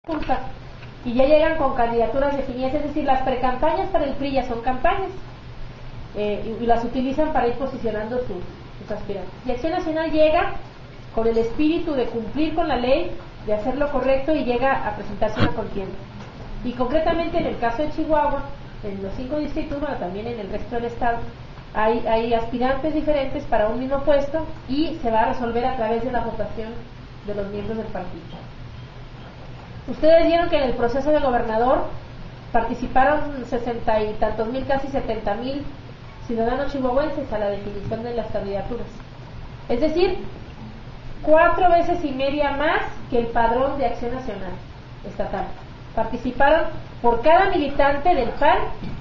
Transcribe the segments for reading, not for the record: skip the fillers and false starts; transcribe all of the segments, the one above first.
Junta y ya llegan con candidaturas definidas, es decir, las precampañas para el PRI ya son campañas y las utilizan para ir posicionando sus aspirantes. Y Acción Nacional llega con el espíritu de cumplir con la ley, de hacer lo correcto y llega a presentarse una contienda. Y concretamente en el caso de Chihuahua, en los 5 distritos, bueno, también en el resto del estado, hay aspirantes diferentes para un mismo puesto y se va a resolver a través de la votación de los miembros del partido. Ustedes vieron que en el proceso de gobernador participaron 60 y tantos mil, casi 70,000 ciudadanos chihuahuenses a la definición de las candidaturas. Es decir, 4 veces y media más que el padrón de Acción Nacional estatal. Participaron por cada militante del PAN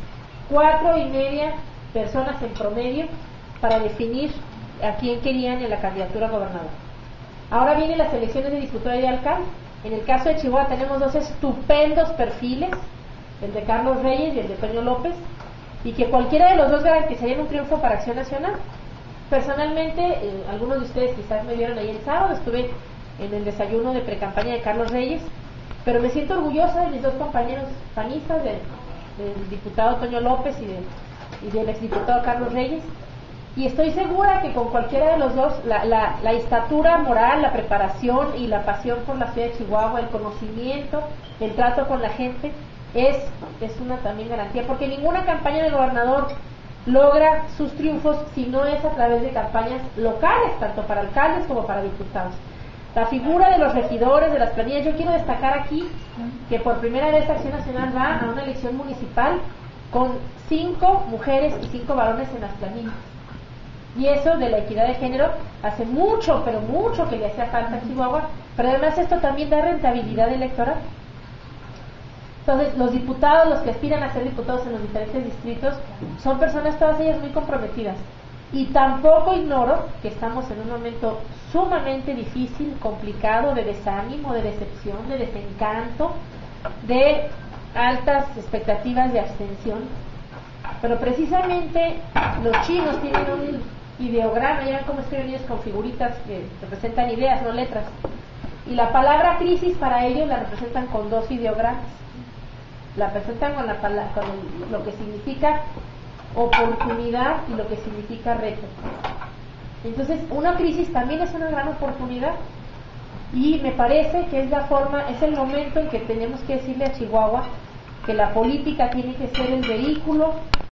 4 y media personas en promedio para definir a quién querían en la candidatura a gobernador. Ahora vienen las elecciones de diputado y de alcalde. En el caso de Chihuahua tenemos 2 estupendos perfiles, el de Carlos Reyes y el de Toño López, y que cualquiera de los dos garantizarían un triunfo para Acción Nacional. Personalmente, algunos de ustedes quizás me vieron ayer el sábado, estuve en el desayuno de precampaña de Carlos Reyes, pero me siento orgullosa de mis 2 compañeros panistas, del diputado Toño López y del exdiputado Carlos Reyes, y estoy segura que con cualquiera de los dos la estatura moral, la preparación y la pasión por la ciudad de Chihuahua, el conocimiento, el trato con la gente es una también garantía, porque ninguna campaña de gobernador logra sus triunfos si no es a través de campañas locales, tanto para alcaldes como para diputados. La figura de los regidores, de las planillas, yo quiero destacar aquí que por primera vez Acción Nacional va a una elección municipal con 5 mujeres y 5 varones en las planillas. Y eso de la equidad de género hace mucho, pero mucho que le hacía falta a Chihuahua, pero además esto también da rentabilidad electoral. Entonces, los diputados, los que aspiran a ser diputados en los diferentes distritos, son personas todas ellas muy comprometidas. Y tampoco ignoro que estamos en un momento sumamente difícil, complicado, de desánimo, de decepción, de desencanto, de altas expectativas de abstención. Pero precisamente los chinos tienen un ideograma, ya ven cómo escriben ellos con figuritas que representan ideas, no letras. Y la palabra crisis para ellos la representan con 2 ideogramas. La presentan con lo que significa oportunidad y lo que significa reto. Entonces, una crisis también es una gran oportunidad. Y me parece que es el momento en que tenemos que decirle a Chihuahua que la política tiene que ser el vehículo